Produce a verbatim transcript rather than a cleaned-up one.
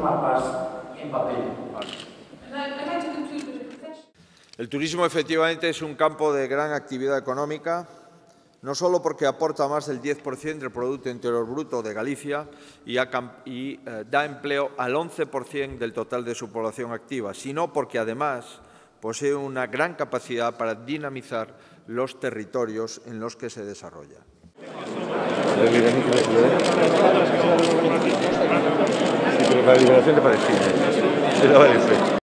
mapas en papel. El turismo efectivamente es un campo de gran actividad económica, no solo porque aporta más del diez por cien del Producto Interior Bruto de Galicia y, a, y eh, da empleo al once por cien del total de su población activa, sino porque además posee una gran capacidad para dinamizar los territorios en los que se desarrolla. La liberación de Palestina.